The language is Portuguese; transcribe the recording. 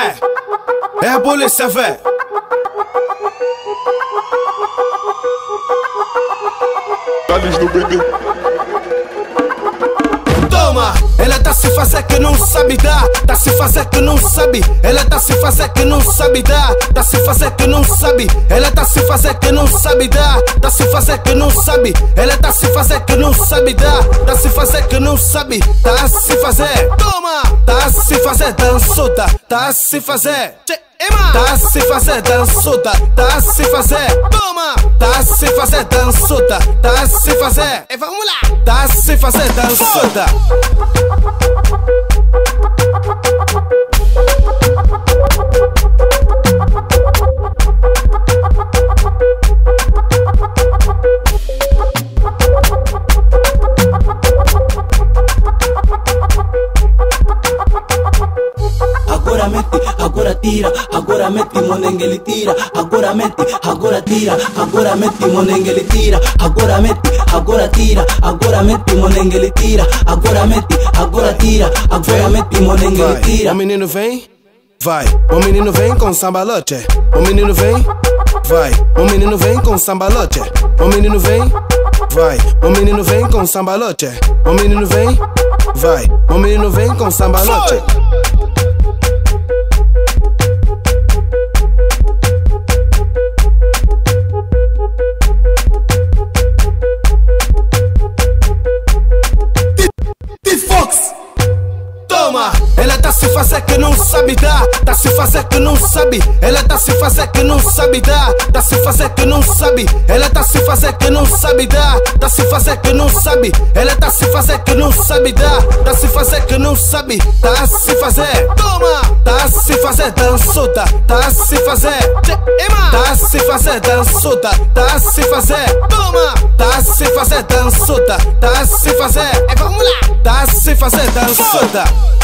É a polícia, véi. Dados do BD. Toma, ela tá se fazer que não sabe dar, tá se fazer que não sabe, ela tá se fazer que não sabe dar, tá se fazer que não sabe, ela tá se fazer que não sabe dar, tá se fazer que não sabe, ela tá se fazer que não sabe dar, tá se fazer que não sabe, tá se fazer, toma, tá se fazer dançuda, tá se fazer. Tá se fazer dançuda, tá se fazer, toma, tá se fazer dançuda, tá se fazer, vamos lá, tá se fazer dançuda. Agora mete, agora tira, agora mete, monengue ele tira. Agora mete, agora tira, agora mete, monengue ele tira. Agora mete, agora tira, agora mete, monengue ele tira. Agora mete, agora tira, agora mete, monengue ele tira. O menino vem, vai. O menino vem com sambalote. O menino vem, vai. O menino vem com sambalote. O menino vem, vai. O menino vem com sambalote. O menino vem, vai. O menino vem com sambalote. Ela tá se fazer que não sabe dar, tá se fazer que não sabe, ela tá se fazer que não sabe dar, tá se fazer que não sabe, ela tá se fazer que não sabe dar, tá se fazer que não sabe, ela tá se fazer que não sabe dar, tá se fazer que não sabe, tá se fazer, toma, tá se fazer dançuda, tá se fazer, tá se fazer dançuda, tá se fazer, toma, tá se fazer dançuda, tá se fazer, vamos lá, tá se fazer dançuda.